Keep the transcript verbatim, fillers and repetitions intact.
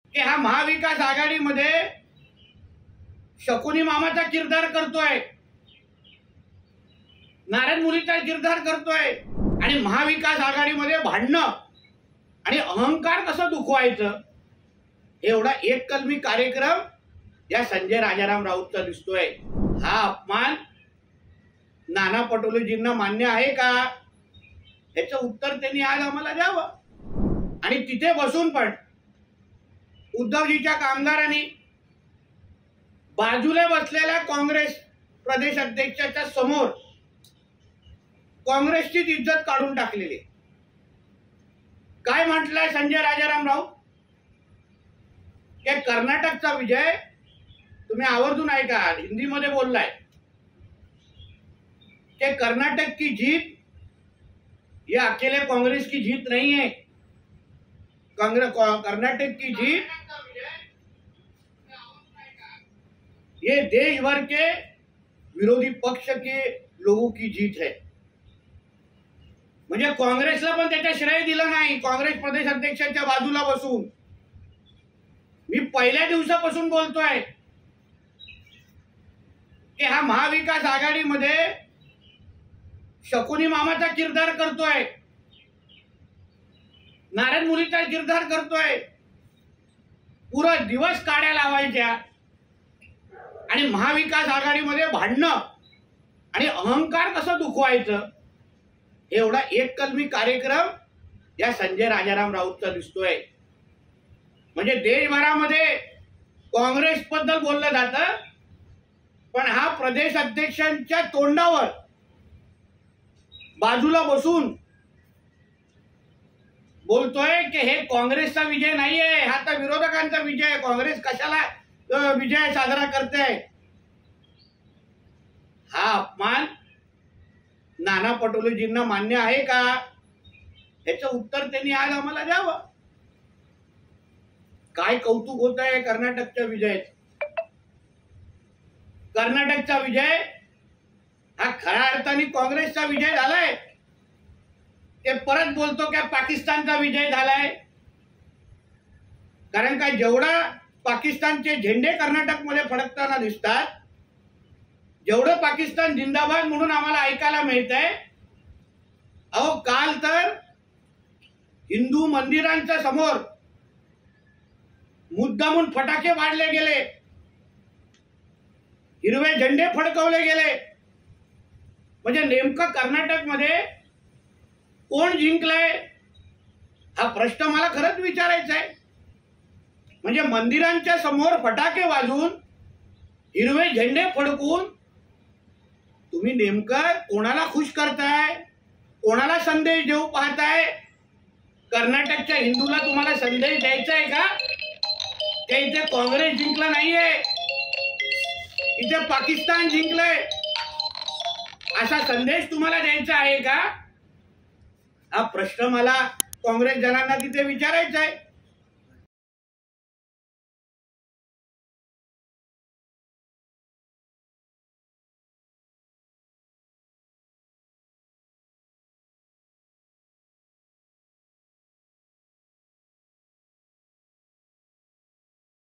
की हा महाविकास आघाडीमध्ये शकुनी मामाचा किरदार करतोय, नारायण मुलीचा किरदार करतोय आणि महाविकास आघाडीमध्ये भांडणं आणि अहंकार कसं दुखवायचं एवढा एक कलमी कार्यक्रम या संजय राजाराम राऊतचा दिसतोय। हा अपमान नाना पटोलेजींना मान्य आहे का याचं उत्तर त्यांनी आज आम्हाला द्यावं। आणि तिथे बसून पण उद्धवजीच्या कामगारांनी बाजूला बसलेल्या काँग्रेस प्रदेश अध्यक्षाच्या समोर काँग्रेसची इज्जत काढून टाकलेली। काय म्हटलंय संजय राजाराम राऊत की कर्नाटकचा विजय, तुम्ही आवर्जून ऐका, हिंदी मध्ये बोललाय कि कर्नाटक की जीत ये अकेले कांग्रेस की जीत नहीं है, कांग्रेस कर्नाटक की जीत ये देश भर के विरोधी पक्ष के लोगों की जीत है। म्हणजे काँग्रेसला पण त्याच्या श्रेय दिलं नाही। काँग्रेस प्रदेश अध्यक्षाच्या बाजूला बसून मी पहिल्या दिवसापासून बोलतोय की हा महाविकास आघाडीमध्ये शकुनी मामाचा किरदार करतोय, नारायण मुलीचा किरदार करतोय। पुरा दिवस काड्या लावायच्या आणि महाविकास आघाडीमध्ये भांडणं आणि अहंकार कसं दुखवायचं एवढा एक कलमी कार्यक्रम या संजय राजाराम राऊतचा दिसतोय। म्हणजे देशभरामध्ये काँग्रेस बद्दल बोललं जातं, पण हा प्रदेश अध्यक्षांच्या तोंडावर बाजूला बसून बोलतोय की हे काँग्रेसचा विजय नाहीये, हा तर विरोधकांचा विजय। काँग्रेस कशाला विजय साजरा करते? हा अपमान नाना पटोलेजींना मान्य आहे का याचं उत्तर त्यांनी आज आम्हाला द्यावं। काय कौतुक होत आहे कर्नाटकच्या विजयाचं। कर्नाटकचा विजय हा खऱ्या अर्थाने काँग्रेसचा विजय झालाय ते परत बोलतो की पाकिस्तानचा विजय झालाय। कारण का जेवढा पाकिस्तानचे झेंडे कर्नाटकमध्ये फडकताना दिसतात, जेवढं पाकिस्तान जिंदाबाद म्हणून आम्हाला ऐकायला मिळतंय, अहो काल तर हिंदू मंदिरांच्या समोर मुद्दामून फटाके वाढले गेले, हिरवे झेंडे फडकवले गेले। म्हणजे नेमकं कर्नाटकमध्ये कोण जिंकलंय हा प्रश्न मला खरंच विचारायचा आहे। म्हणजे मंदिरांच्या समोर फटाके वाजवून हिरवे झेंडे फडकून तुम्ही नेमकं कोणाला खुश करताय, कोणाला संदेश देऊ पाहताय? कर्नाटकच्या हिंदूला तुम्हाला संदेश द्यायचा आहे का की इथे काँग्रेस जिंकला नाहीये, इथे पाकिस्तान जिंकलंय, असा संदेश तुम्हाला द्यायचा आहे का? हा प्रश्न मला काँग्रेस जनांना तिथे विचारायचा आहे।